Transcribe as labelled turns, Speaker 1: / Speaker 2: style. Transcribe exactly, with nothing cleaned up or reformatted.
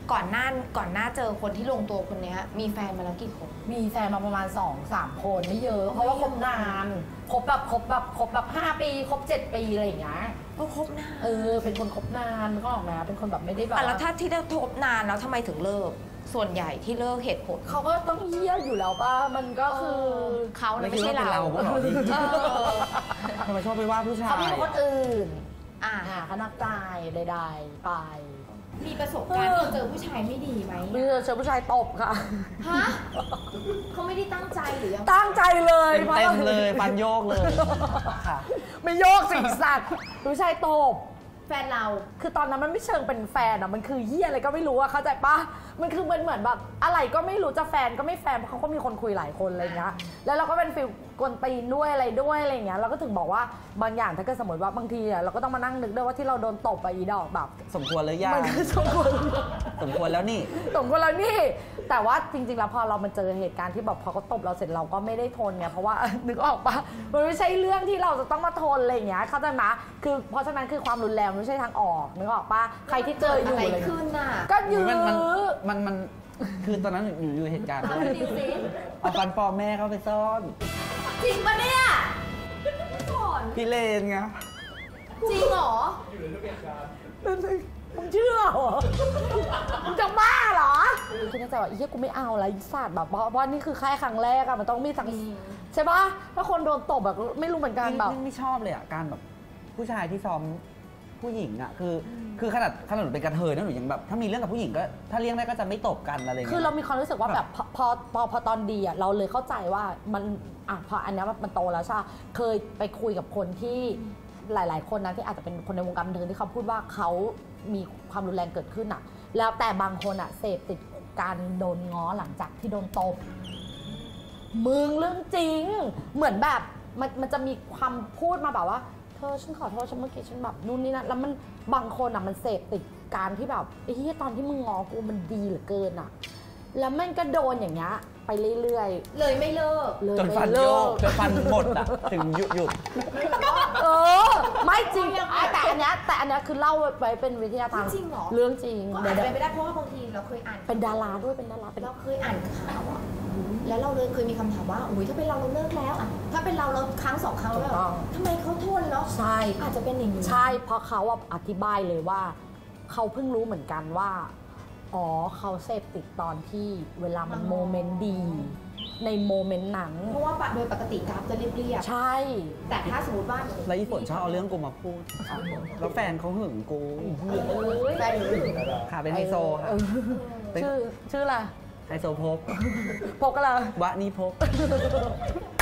Speaker 1: ก่อนหน้าก่อนหน้าเจอคนที่ลงตัวคนนี้มีแฟนมาแล้วกี่คน
Speaker 2: มีแฟนมาประมาณ สองสาม คนไม่เยอะเพราะว่าคบนานคบแบบคบแบบคบแบบห้าปีคบเจ็ดปีอะไรอย่างเงี้ย
Speaker 1: ก็คบนาน
Speaker 2: เออเป็นคนคบนานก็ออกมาเป็นคนแบบไม่ได้แบบ
Speaker 1: แล้วถ้าที่ได้คบนานแล้วทำไมถึงเลิกส่วนใหญ่ที่เลิกเหตุผล
Speaker 2: เขาก็ต้องเยี่ยอยู่แล้วป่ะมันก็คือ
Speaker 1: เขาไม่ใช่เรา
Speaker 3: ทำไมชอบไปว่าผู้ชาย
Speaker 2: เขามีคนอื่น
Speaker 1: อ่า
Speaker 2: เขานักใจใดๆไป
Speaker 1: มีประสบการณ์ที่เจอผู้ชายไม่ดีไหม
Speaker 2: มีเจอผู้ชายตบค่ะ
Speaker 1: ฮะเขาไม่ได้ตั้งใจหรือยัง
Speaker 2: ตั้งใจเลย
Speaker 3: เต็มเลยปันโยกเลยค่ะ
Speaker 2: ไม่โยกสิสัตว์ผู้ชายตบ
Speaker 1: แฟนเรา
Speaker 2: คือตอนนั้นมันไม่เชิงเป็นแฟนอ่ะมันคือเหี้ยอะไรก็ไม่รู้อะเข้าใจปะมันคือมันเหมือนแบบอะไรก็ไม่รู้จะแฟนก็ไม่แฟนเพราะเขาก็มีคนคุยหลายคนอะไรเงี้ยแล้วเราก็เป็นฟิลกวนตีนด้วยอะไรด้วยอะไรเงี้ยเราก็ถึงบอกว่าบางอย่างถ้าเกิดสมมติว่าบางทีอะเราก็ต้องมานั่งนึกด้วยว่าที่เราโดนตบไปอีดอกแบบ
Speaker 3: สมควรหรือยัง
Speaker 2: มันคือสมควร
Speaker 3: สมควรแล้วนี่
Speaker 2: สมควรแล้วนี่แต่ว่าจริงๆแล้วพอเรามาเจอเหตุการณ์ที่แบบพอเขาตบเราเสร็จเราก็ไม่ได้ทนไงเพราะว่านึกออกปะมันไม่ใช่เรื่องที่เราจะต้องมาทนอะไรเงี้ยเข้าใจไหมคือเพราะฉะนั้นคือความรุนแรงไม่ใช่ทางออกนึกออกปะใครที่เจออยู่อะไร
Speaker 1: ขึ้นน่ะ
Speaker 2: ก็ยื้อ
Speaker 3: มันมันคือตอนนั้นอยู่อยู่เหตุการณ์ด้วยเอาฟันปลอมแม่เขาไปซ่อน
Speaker 1: จริงปะเนี่ย
Speaker 3: พี่เลนไง
Speaker 1: จริงเหรอ
Speaker 2: มึงเชื่อเหรอมึงจะบ้าเหรอคือในใจว่าไอ้เหี้ยกูไม่เอาละอีสัตว์แบบเพราะว่านี่คือแค่ครั้งแรกอะมันต้องมีสังใช่ปะถ้าคนโดนตบแบบไม่รู้เหมือนกันแบบ
Speaker 3: ไม่ชอบเลยอะการแบบผู้ชายที่ซ้อมผู้หญิงอะคือคือขนาดขนาดหนูเป็นกระเทยนะหนูยังแบบถ้ามีเรื่องกับผู้หญิงก็ถ้าเลี่ยงได้ก็จะไม่ตบกันอะไรเงี้ย
Speaker 2: คือเรามีความรู้สึกว่าแบบพอพอพอพอตอนดีอะเราเลยเข้าใจว่ามันอ่ะพออันนี้มันโตแล้วใช่เคยไปคุยกับคนที่หลายๆคนนะที่อาจจะเป็นคนในวงการบันเทิงที่เขาพูดว่าเขามีความรุนแรงเกิดขึ้นอะแล้วแต่บางคนอะเสพติดการโดนง้อหลังจากที่โดนตบมึงเรื่องจริงเหมือนแบบมันมันจะมีความพูดมาแบบว่าเธอฉันขอโทษฉันเมื่อกี้ฉันแบบนู่นนี่นั่นแล้วมันบางคนอ่ะมันเสพติดการที่แบบไอ้ที่ตอนที่มึงงอกูมันดีเหลือเกินอ่ะแล้วมันก็โดนอย่างเงี้ยไปเรื่อย
Speaker 1: ๆเลยไม่เลิก
Speaker 3: จนฟันโยกจนฟันหมดอ่ะถึงหยุดหยุด
Speaker 2: เออไม่จริงแต่อันเนี้ยแต่อันเนี้ยคือเล่าไว้เป็นวิทยาทาน
Speaker 1: จริงเหรอ
Speaker 2: เรื่องจริง
Speaker 1: ก็อ่านไปไม่ได้เพราะว่าบางทีเราเคยอ่าน
Speaker 2: เป็นดาราด้วยเป็นดารา
Speaker 1: เราเคยอ่านข่าวอ่ะแล้วเราเลยเคยมีคำถามว่าอุ้ยถ้าเป็นเราเราเลิกแล้วอ่ะถ้าเป็นเราเราครั้งสองครั้งแล้วทำไมเขาทนแล้ว
Speaker 2: ใช่
Speaker 1: อาจจะเป็นอย่างนี้
Speaker 2: ใช่เพราะเขาอธิบายเลยว่าเขาเพิ่งรู้เหมือนกันว่าอ๋อเขาเสพติดตอนที่เวลามันโมเมนต์ดีในโมเมนต์นั้น
Speaker 1: เพราะว่าโดยปกติกราฟจะเรียบ
Speaker 2: ๆใช่
Speaker 1: แต่ถ้าสมมติว่า
Speaker 3: แล้วอีฝนชอบเอาเรื่องกูมาพูดแล้วแฟนเขาหึงกู
Speaker 1: แฟนหึง
Speaker 3: ค่ะเป็นไฮโซค่ะ
Speaker 2: ชื่อชื่ออะไร
Speaker 3: ไฮโซพก
Speaker 2: พกอะไร
Speaker 3: วะนี่พก